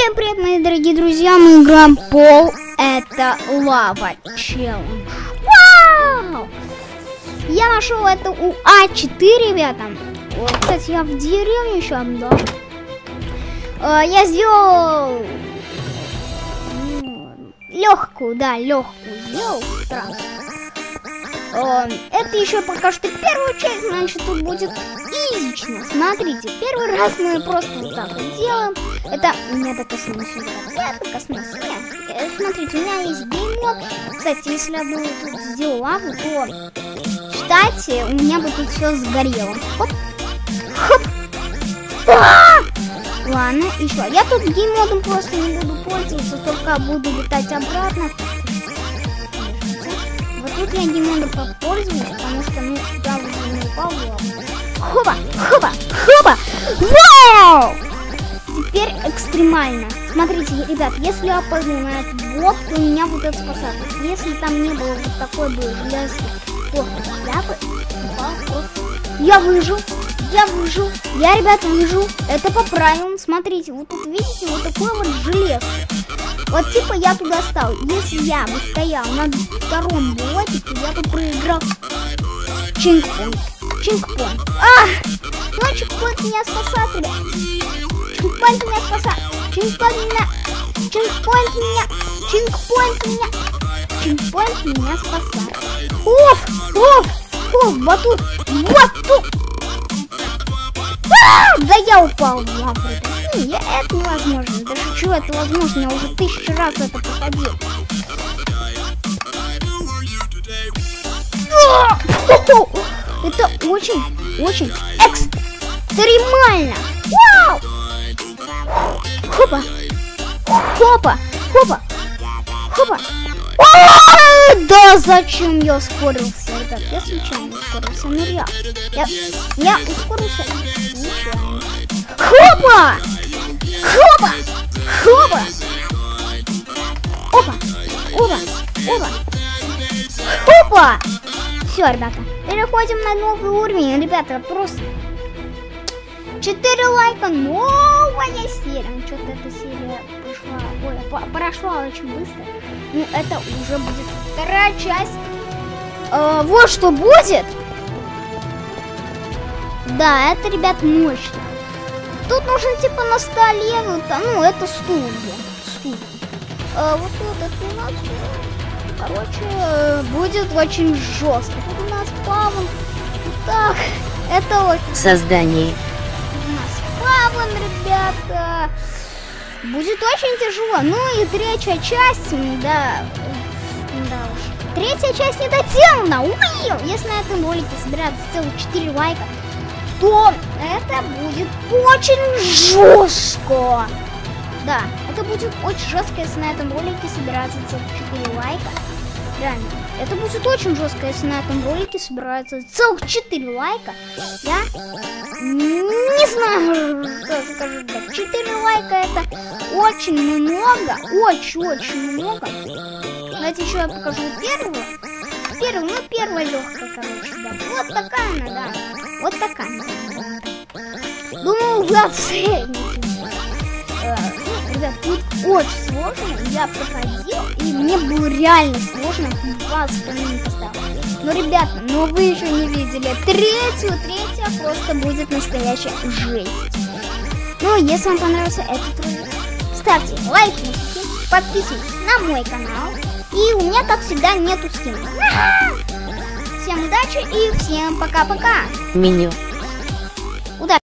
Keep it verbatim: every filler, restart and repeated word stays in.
Всем привет, мои дорогие друзья, мы играем Пол. Это лава челлендж. Вау! Я нашел это у А четыре, ребята. Вот, кстати, я в деревне еще да. А, я сделал легкую, да, легкую сделал. Странно. А, это еще пока что первую часть, значит, тут будет изично. Смотрите, первый раз мы просто вот так вот делаем. Это не докоснулся, я докоснулся. Нет, смотрите, у меня есть гейммод. Кстати, если я бы тут сделал лаву, то считайте, у меня бы тут все сгорело. Хоп, хоп. А! Ладно, еще. Я тут гейммодом просто не буду пользоваться, только буду летать обратно. Вот тут я гейммодом попользуюсь, потому что, ну, я уже не упал в лаву. Хоба, хоба, хоба. Вау! Теперь экстремально. Смотрите, ребят, если я опоздаю на этот блок, то меня будет спасать. Если там не было вот такой бы железки, то я бы упал просто. Я выжил, я выжил, я, ребята, выжил. Это по правилам. Смотрите, вот тут видите, вот такой вот желез. Вот типа я туда стал. Если я бы стоял на втором блоке, то я бы проиграл. Чекпоинт. Чекпоинт. А! Ну, чекпоинт меня спасает, ребят. Чекпоинт меня спасает. Чекпоинт меня. Чекпоинт меня. Чекпоинт меня. Чекпоинт меня спасает. Оф! Оф! Оф! Батут! Батут! А! Да я упал в лаву. Я, это невозможно. Да шучу, это возможно. Я уже тысячу раз это проходил. Это очень, очень экстремально. Вау! Хопа! Хопа! Хопа! Хопа! А, да зачем я ускорился, ребят? Я случайно ускорился, ну реально. Я, я ускорился случайно. Хопа! Хопа! Хопа! Опа! Опа! Опа! Хопа! Все, ребята, переходим на новый уровень. Ребята, просто четыре лайка, новая серия. Ну, что-то эта серия прошла, ой, прошла очень быстро. Ну, это уже будет вторая часть. Э, вот что будет. Да, это, ребят, мощно. Тут нужно типа на столе, вот, ну, это стулья. Стулья. Э, вот тут это у нас... Короче, будет очень жестко. Тут у нас паван. Так, это вот создание. У нас паван, ребята. Будет очень тяжело. Ну и третья часть, да, да уж. Третья часть не доделана. Уи! Если на этом ролике собирается целых четыре лайка, то это будет очень жестко. Да, это будет очень жестко, если на этом ролике собирается целых четыре лайка. Реально, это будет очень жестко, если на этом ролике собирается целых четыре лайка. Я не знаю, что скажу. Да, четыре лайка это очень много, очень-очень много. Давайте еще я покажу первую. Первую, ну первая легкая, короче, да. Вот такая она, да. Вот такая она. Думаю, вы оцените. Ребят, тут очень сложно, я проходил, и мне было реально сложно, двадцать минут поставить. Но, ребята, но вы еще не видели третью, третья просто будет настоящая жесть. Ну, если вам понравился этот ролик, ставьте лайки, подписывайтесь на мой канал, и у меня, как всегда, нету скинов. Всем удачи и всем пока-пока. Меню. Удачи.